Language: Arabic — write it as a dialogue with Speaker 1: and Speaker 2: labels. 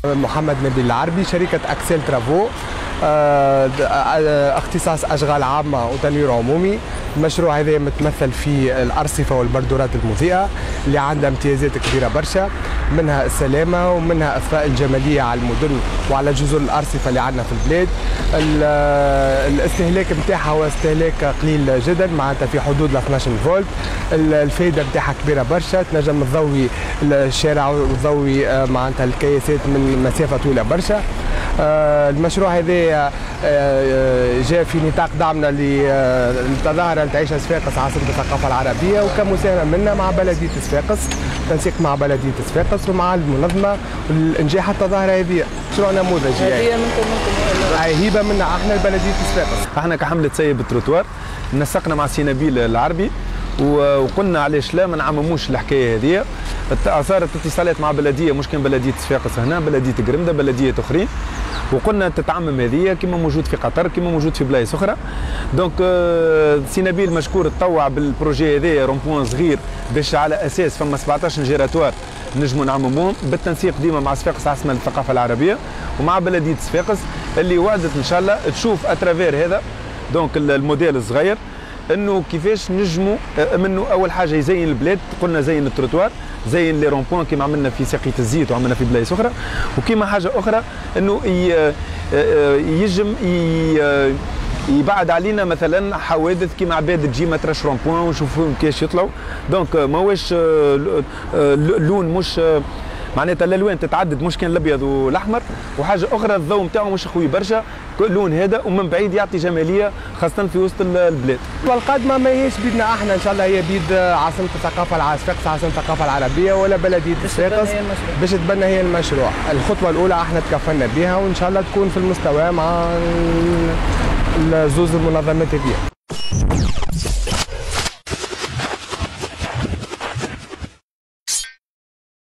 Speaker 1: محمد نبيل العربي، شركة أكسل ترافو، اختصاص أشغال عامة وتنوير عمومي. المشروع هذا متمثل في الأرصفة والبردورات المضيئة اللي عندها امتيازات كبيرة برشا، منها السلامة ومنها إضفاء الجمالية على المدن وعلى جزر الأرصفة اللي عندنا في البلاد. الاستهلاك نتاعها هو استهلاك قليل جدا، معناتها في حدود 12 فولت. الفائدة نتاعها كبيرة برشا، تنجم تضوي الشارع وتضوي معناتها الكياسات من مسافة طويلة برشا. المشروع هذا جاء في نطاق دعمنا للتظاهرة لتعيش صفاقس عاصمة الثقافة العربية، وكمساهمة منا مع بلدية صفاقس، تنسيق مع بلدية صفاقس ومع المنظمة لإنجاح التظاهرة هذه. مشروع نموذجي
Speaker 2: هذه منكم
Speaker 1: هبة منا احنا لبلدية صفاقس.
Speaker 3: احنا كحملة سيب التروتوار نسقنا مع سي نبيل العربي وقلنا علاش لا ما نعمموش الحكايه هذه. صارت اتصالات مع بلديه، مش كان بلديه صفاقس هنا، بلديه قرمده، بلديه اخرين، وقلنا تتعمم هذه كما موجود في قطر كما موجود في بلايص اخرى. دونك سي نبيل مشكور تطوع بالبروجي هذايا رومبوان صغير باش على اساس فما 17 جيراتوار نجموا نعمموهم بالتنسيق ديما مع صفاقس عاصمه الثقافه العربيه ومع بلديه صفاقس اللي وعدت ان شاء الله تشوف اترافير هذا دونك الموديل الصغير انه كيفاش نجموا منه اول حاجه يزين البلاد. قلنا زين التروتوار، زين لي رومبوان كيما عملنا في ساقية الزيت وعملنا في بلايص اخرى، وكيما حاجه اخرى انه يجم يبعد علينا مثلا حوادث كيما عباد تجي ما ترش رومبوان ونشوفوهم كيفاش يطلعوا. دونك ماهوش لون مش معناتها الالوان تتعدد، مش كان الابيض والاحمر. وحاجه اخرى الضوء نتاعو مش قوي برشا، لون هذا ومن بعيد يعطي جماليه خاصه في وسط البلاد.
Speaker 1: والقادمه ماهيش بيدنا احنا ان شاء الله، هي بيد عاصمه الثقافه صفاقس عاصمه الثقافه العربيه ولا بلديه صفاقس باش تبنى هي المشروع. الخطوه الاولى احنا تكفلنا بها وان شاء الله تكون في المستوى مع زوز المنظمات هذه.